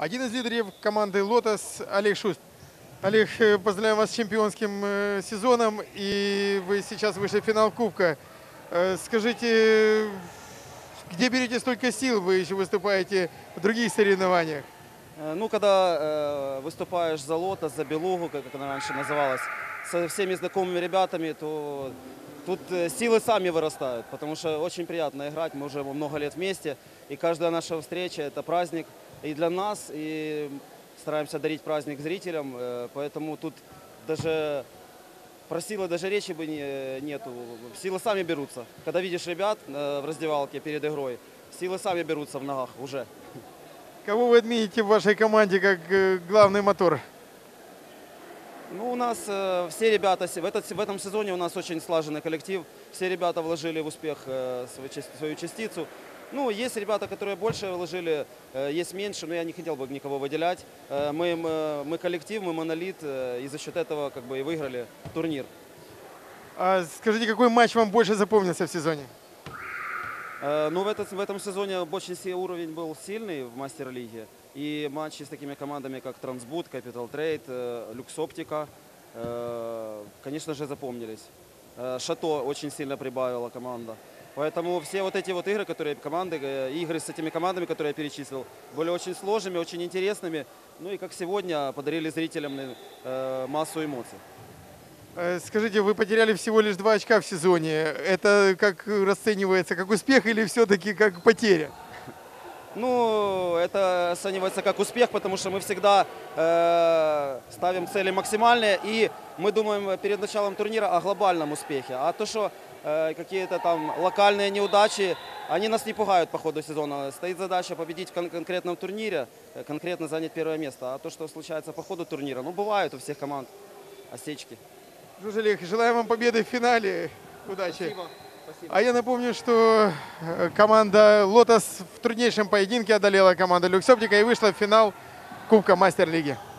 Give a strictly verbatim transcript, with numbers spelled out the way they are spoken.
Один из лидеров команды «Лотос» Олег Шуст. Олег, поздравляю вас с чемпионским сезоном, и вы сейчас вышли в финал Кубка. Скажите, где берете столько сил? Вы еще выступаете в других соревнованиях. Ну, когда э, выступаешь за «Лотос», за «Белугу», как она раньше называлась, со всеми знакомыми ребятами, то тут силы сами вырастают, потому что очень приятно играть, мы уже много лет вместе, и каждая наша встреча – это праздник и для нас, и стараемся дарить праздник зрителям, э, поэтому тут даже про силы даже речи бы не, нету, силы сами берутся. Когда видишь ребят э, в раздевалке перед игрой, силы сами берутся в ногах уже. Кого вы отметите в вашей команде как главный мотор? Ну, у нас э, все ребята, в, этот, в этом сезоне у нас очень слаженный коллектив. Все ребята вложили в успех э, свою, свою частицу. Ну, есть ребята, которые больше вложили, э, есть меньше, но я не хотел бы никого выделять. Э, мы, мы, мы коллектив, мы монолит, э, и за счет этого как бы и выиграли турнир. А скажите, какой матч вам больше запомнился в сезоне? Э, ну, в, этот, в этом сезоне очень уровень был сильный в мастер-лиге. И матчи с такими командами, как Трансбут, Capital Trade, Люксоптика, конечно же, запомнились. Шато очень сильно прибавила команда. Поэтому все вот эти вот игры, которые команды, игры с этими командами, которые я перечислил, были очень сложными, очень интересными. Ну и как сегодня, подарили зрителям массу эмоций. Скажите, вы потеряли всего лишь два очка в сезоне. Это как расценивается, как успех или все-таки как потеря? Ну, это оценивается как успех, потому что мы всегда э, ставим цели максимальные, и мы думаем перед началом турнира о глобальном успехе. А то, что э, какие-то там локальные неудачи, они нас не пугают по ходу сезона. Стоит задача победить в кон конкретном турнире, конкретно занять первое место. А то, что случается по ходу турнира, ну, бывают у всех команд осечки. Олег, желаю вам победы в финале. Удачи. Спасибо. Спасибо. А я напомню, что команда «Лотос» в труднейшем поединке одолела команду «Люксоптика» и вышла в финал Кубка Мастер-лиги.